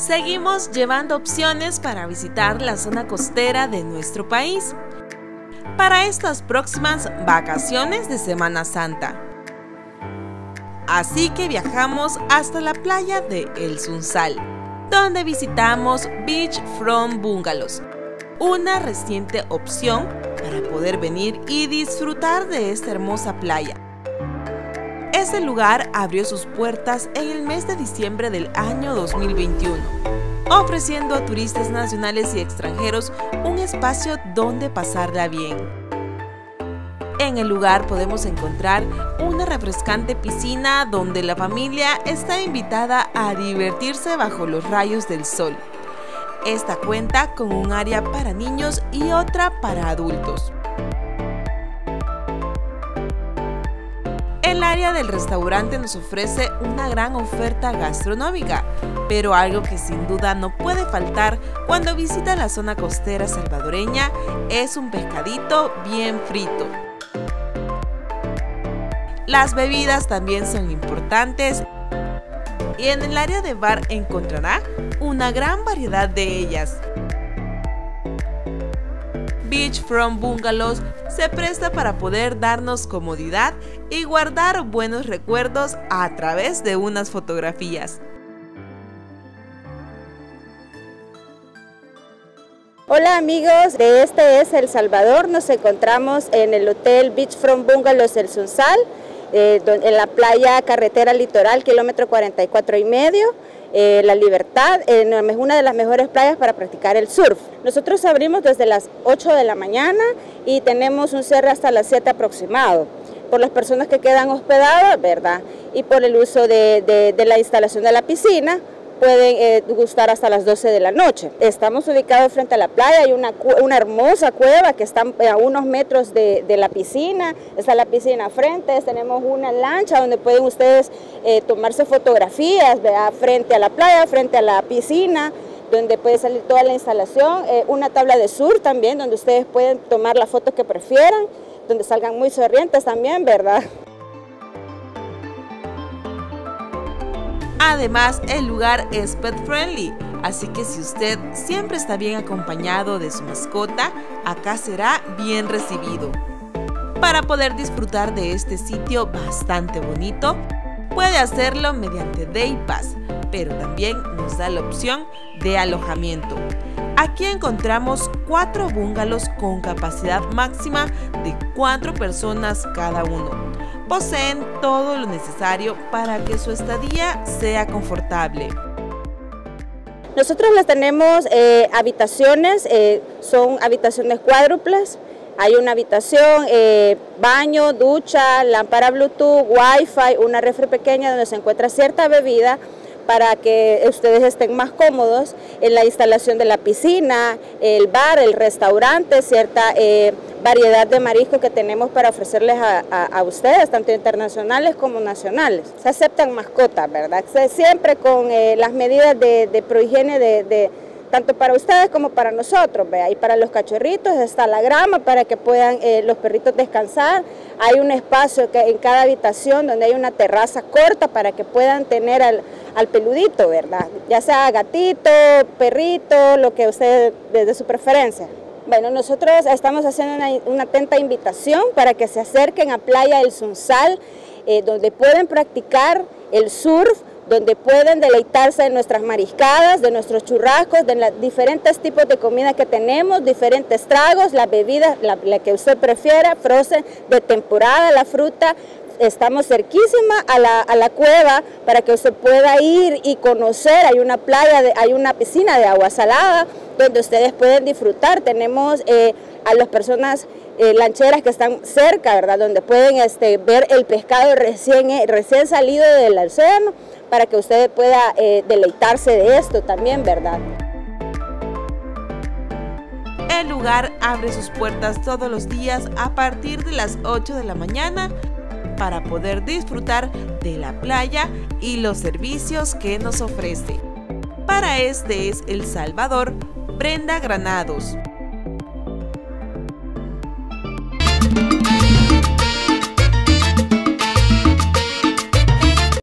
Seguimos llevando opciones para visitar la zona costera de nuestro país para estas próximas vacaciones de Semana Santa. Así que viajamos hasta la playa de El Sunsal, donde visitamos Beachfront Bungalows, una reciente opción para poder venir y disfrutar de esta hermosa playa. Este lugar abrió sus puertas en el mes de diciembre del año 2021, ofreciendo a turistas nacionales y extranjeros un espacio donde pasarla bien. En el lugar podemos encontrar una refrescante piscina donde la familia está invitada a divertirse bajo los rayos del sol. Esta cuenta con un área para niños y otra para adultos. El área del restaurante nos ofrece una gran oferta gastronómica, pero algo que sin duda no puede faltar cuando visita la zona costera salvadoreña es un pescadito bien frito. Las bebidas también son importantes y en el área de bar encontrará una gran variedad de ellas. Beachfront Bungalows se presta para poder darnos comodidad y guardar buenos recuerdos a través de unas fotografías. Hola amigos, de este es El Salvador. Nos encontramos en el Hotel Beachfront Bungalows El Sunsal, en la playa carretera litoral, kilómetro 44,5. La Libertad, es una de las mejores playas para practicar el surf. Nosotros abrimos desde las 8 de la mañana y tenemos un cierre hasta las 7 aproximado. Por las personas que quedan hospedadas, ¿verdad? Y por el uso de la instalación de la piscina, pueden gustar hasta las 12 de la noche. Estamos ubicados frente a la playa, hay una hermosa cueva que está a unos metros de la piscina, está la piscina frente, tenemos una lancha donde pueden ustedes tomarse fotografías, ¿verdad? Frente a la playa, frente a la piscina, donde puede salir toda la instalación, una tabla de surf también, donde ustedes pueden tomar la foto que prefieran, donde salgan muy sonrientes también, ¿verdad? Además, el lugar es pet friendly, así que si usted siempre está bien acompañado de su mascota, acá será bien recibido. Para poder disfrutar de este sitio bastante bonito, puede hacerlo mediante Day Pass, pero también nos da la opción de alojamiento. Aquí encontramos 4 bungalows con capacidad máxima de 4 personas cada uno. Poseen todo lo necesario para que su estadía sea confortable. Nosotros les tenemos habitaciones, son habitaciones cuádruples. Hay una habitación, baño, ducha, lámpara Bluetooth, Wi-Fi, una refri pequeña donde se encuentra cierta bebida para que ustedes estén más cómodos en la instalación de la piscina, el bar, el restaurante, cierta variedad de mariscos que tenemos para ofrecerles a ustedes, tanto internacionales como nacionales. Se aceptan mascotas, ¿verdad? Siempre con las medidas de prohigiene tanto para ustedes como para nosotros, ¿vea? Y para los cachorritos está la grama para que puedan los perritos descansar. Hay un espacio en cada habitación donde hay una terraza corta para que puedan tener al peludito, ¿verdad? Ya sea gatito, perrito, lo que ustedes desde su preferencia. Bueno, nosotros estamos haciendo una atenta invitación para que se acerquen a Playa El Sunsal, donde pueden practicar el surf, donde pueden deleitarse de nuestras mariscadas, de nuestros churrascos, de los diferentes tipos de comida que tenemos, diferentes tragos, las bebidas, la que usted prefiera, frozen, de temporada, la fruta. Estamos cerquísima a la cueva para que usted pueda ir y conocer. Hay una playa, hay una piscina de agua salada donde ustedes pueden disfrutar. Tenemos a las personas lancheras que están cerca, ¿verdad? Donde pueden ver el pescado recién salido del océano para que usted pueda deleitarse de esto también, ¿verdad? El lugar abre sus puertas todos los días a partir de las 8 de la mañana para poder disfrutar de la playa y los servicios que nos ofrece. Para este es El Salvador, Brenda Granados.